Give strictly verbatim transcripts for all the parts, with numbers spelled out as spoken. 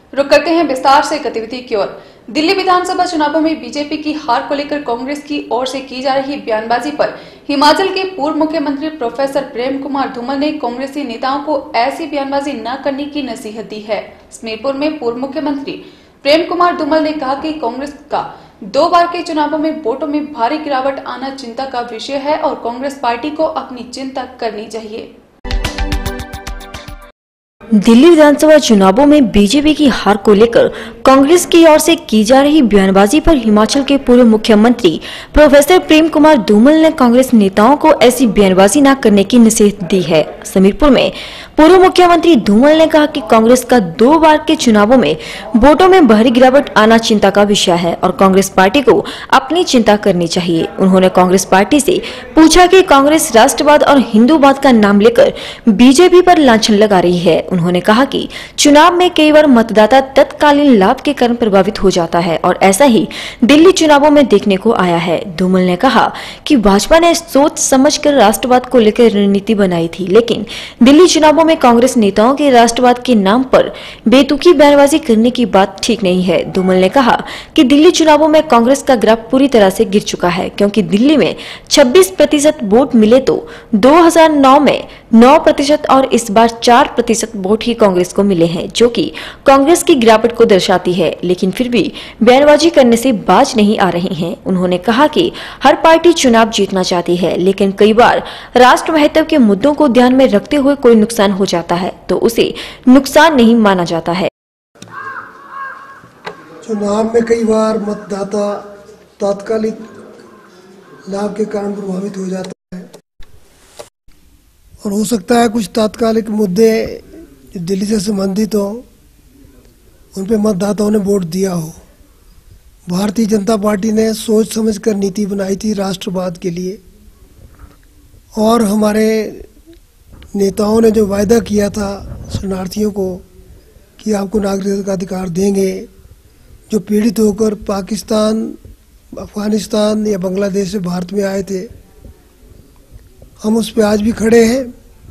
रुक करते हैं विस्तार से गतिविधि की ओर। दिल्ली विधानसभा चुनावों में बीजेपी की हार को लेकर कांग्रेस की ओर से की जा रही बयानबाजी पर हिमाचल के पूर्व मुख्यमंत्री प्रोफेसर प्रेम कुमार धूमल ने कांग्रेसी नेताओं को ऐसी बयानबाजी न करने की नसीहत दी है। समीरपुर में पूर्व मुख्यमंत्री प्रेम कुमार धूमल ने कहा कि कांग्रेस का दो बार के चुनावों में वोटों में भारी गिरावट आना चिंता का विषय है और कांग्रेस पार्टी को अपनी चिंता करनी चाहिए। दिल्ली विधानसभा चुनावों में बीजेपी की हार को लेकर कांग्रेस की ओर से की जा रही बयानबाजी पर हिमाचल के पूर्व मुख्यमंत्री प्रोफेसर प्रेम कुमार धूमल ने कांग्रेस नेताओं को ऐसी बयानबाजी न करने की नसीहत दी है। समीरपुर में पूर्व मुख्यमंत्री धूमल ने कहा कि कांग्रेस का दो बार के चुनावों में वोटों में भारी गिरावट आना चिंता का विषय है और कांग्रेस पार्टी को अपनी चिंता करनी चाहिए। उन्होंने कांग्रेस पार्टी से पूछा कि कांग्रेस राष्ट्रवाद और हिंदूवाद का नाम लेकर बीजेपी पर लांछन लगा रही है। उन्होंने कहा कि चुनाव में कई बार मतदाता तत्कालीन लाभ के कारण प्रभावित हो जाता है और ऐसा ही दिल्ली चुनावों में देखने को आया है। धूमल ने कहा कि भाजपा ने सोच समझकर राष्ट्रवाद को लेकर रणनीति बनाई थी, लेकिन दिल्ली चुनावों में कांग्रेस नेताओं के राष्ट्रवाद के नाम पर बेतुकी बयानबाजी करने की बात ठीक नहीं है। धूमल ने कहा कि दिल्ली चुनावों में कांग्रेस का ग्राफ पूरी तरह से गिर चुका है, क्योंकि दिल्ली में छब्बीस प्रतिशत वोट मिले तो दो हज़ार नौ में नौ प्रतिशत और इस बार चार प्रतिशत वोट ही कांग्रेस को मिले हैं, जो कि कांग्रेस की गिरावट को दर्शाती है। लेकिन फिर भी बयानबाजी करने से बाज नहीं आ रही हैं। उन्होंने कहा कि हर पार्टी चुनाव जीतना चाहती है, लेकिन कई बार राष्ट्र महत्व के मुद्दों को ध्यान में रखते हुए कोई नुकसान हो जाता है तो उसे नुकसान नहीं माना जाता है। चुनाव में कई बार मतदाता तात्कालिक लाभ के कारण प्रभावित हो जाता है और हो सकता है कुछ तात्कालिक मुद्दे जो दिल्ली से संबंधित हो उन पे मतदाताओं ने वोट दिया हो। भारतीय जनता पार्टी ने सोच समझकर नीति बनाई थी राष्ट्रवाद के लिए और हमारे नेताओं ने जो वायदा किया था शरणार्थियों को कि आपको नागरिकता का अधिकार देंगे, जो पीड़ित होकर पाकिस्तान, अफगानिस्तान या बांग्लादेश से भारत में आए थे, हम उस पे आज भी खड़े हैं।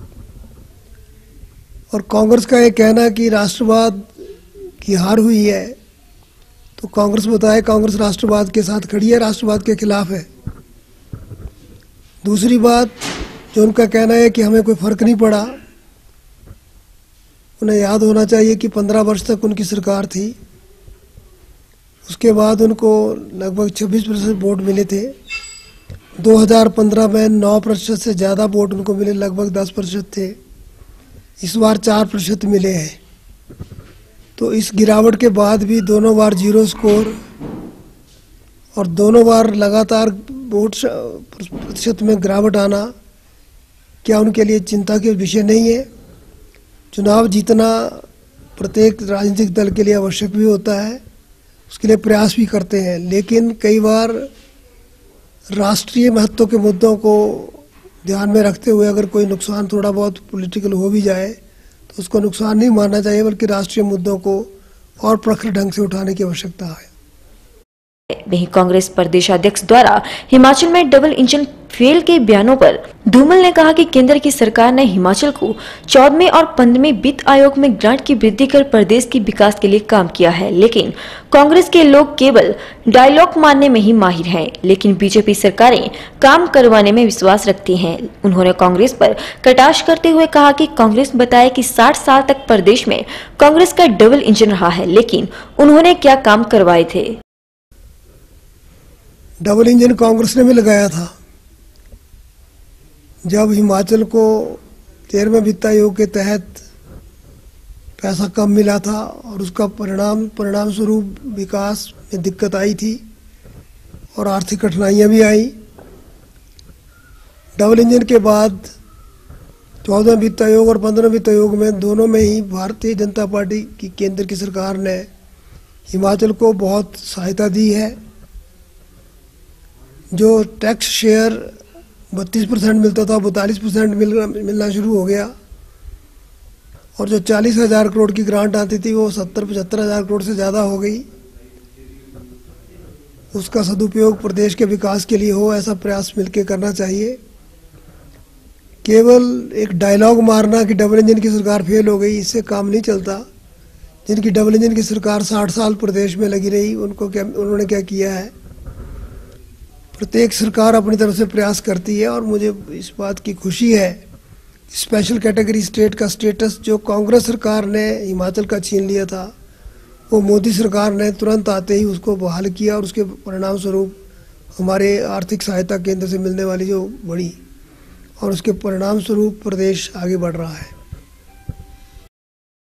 और कांग्रेस का ये कहना कि राष्ट्रवाद की हार हुई है, तो कांग्रेस बताए कांग्रेस राष्ट्रवाद के साथ खड़ी है, राष्ट्रवाद के खिलाफ है। दूसरी बात जो उनका कहना है कि हमें कोई फर्क नहीं पड़ा, उन्हें याद होना चाहिए कि पंद्रह वर्ष तक उनकी सरकार थी, उसके बाद उनको लगभग छब्बीस प्रतिशत वोट मिले थे। दो हज़ार पंद्रह में नौ प्रतिशत से ज़्यादा वोट उनको मिले, लगभग दस प्रतिशत थे। इस बार चार प्रतिशत मिले हैं। तो इस गिरावट के बाद भी दोनों बार जीरो स्कोर और दोनों बार लगातार वोट प्रतिशत में गिरावट आना क्या उनके लिए चिंता के विषय नहीं है? चुनाव जीतना प्रत्येक राजनीतिक दल के लिए आवश्यक भी होता है, उसके लिए प्रयास भी करते हैं, लेकिन कई बार राष्ट्रीय महत्व के मुद्दों को ध्यान में रखते हुए अगर कोई नुकसान थोड़ा बहुत पॉलिटिकल हो भी जाए तो उसको नुकसान नहीं मानना चाहिए, बल्कि राष्ट्रीय मुद्दों को और प्रखर ढंग से उठाने की आवश्यकता है। वहीं कांग्रेस प्रदेशाध्यक्ष द्वारा हिमाचल में डबल इंजन फेल के बयानों पर धूमल ने कहा कि केंद्र की सरकार ने हिमाचल को चौदहवें और पंद्रहवें वित्त आयोग में ग्रांट की वृद्धि कर प्रदेश की विकास के लिए काम किया है, लेकिन कांग्रेस के लोग केवल डायलॉग मारने में ही माहिर हैं, लेकिन बीजेपी सरकारें काम करवाने में विश्वास रखती हैं। उन्होंने कांग्रेस पर कटाक्ष करते हुए कहा कि कांग्रेस बताया कि साठ साल तक प्रदेश में कांग्रेस का डबल इंजन रहा है, लेकिन उन्होंने क्या काम करवाए थे? डबल इंजन कांग्रेस ने भी लगाया था। जब हिमाचल को तेरहवें वित्त आयोग के तहत पैसा कम मिला था और उसका परिणाम परिणाम स्वरूप विकास में दिक्कत आई थी और आर्थिक कठिनाइयां भी आई। डबल इंजन के बाद चौदहवें वित्त आयोग और पंद्रहवें वित्त आयोग में दोनों में ही भारतीय जनता पार्टी की केंद्र की सरकार ने हिमाचल को बहुत सहायता दी है। जो टैक्स शेयर बत्तीस परसेंट मिलता था वो चालीस परसेंट मिल मिलना शुरू हो गया और जो चालीस हजार करोड़ की ग्रांट आती थी वो सत्तर पचहत्तर हजार करोड़ से ज़्यादा हो गई। उसका सदुपयोग प्रदेश के विकास के लिए हो, ऐसा प्रयास मिलकर करना चाहिए। केवल एक डायलॉग मारना कि डबल इंजन की सरकार फेल हो गई, इससे काम नहीं चलता। जिनकी डबल इंजन की सरकार साठ साल प्रदेश में लगी रही, उनको क्या उन्होंने क्या किया है। प्रत्येक सरकार अपनी तरफ से प्रयास करती है और मुझे इस बात की खुशी है, स्पेशल कैटेगरी स्टेट का स्टेटस जो कांग्रेस सरकार ने हिमाचल का छीन लिया था, वो मोदी सरकार ने तुरंत आते ही उसको बहाल किया और उसके परिणाम स्वरूप हमारे आर्थिक सहायता केंद्र से मिलने वाली जो बढ़ी और उसके परिणाम स्वरूप प्रदेश आगे बढ़ रहा है।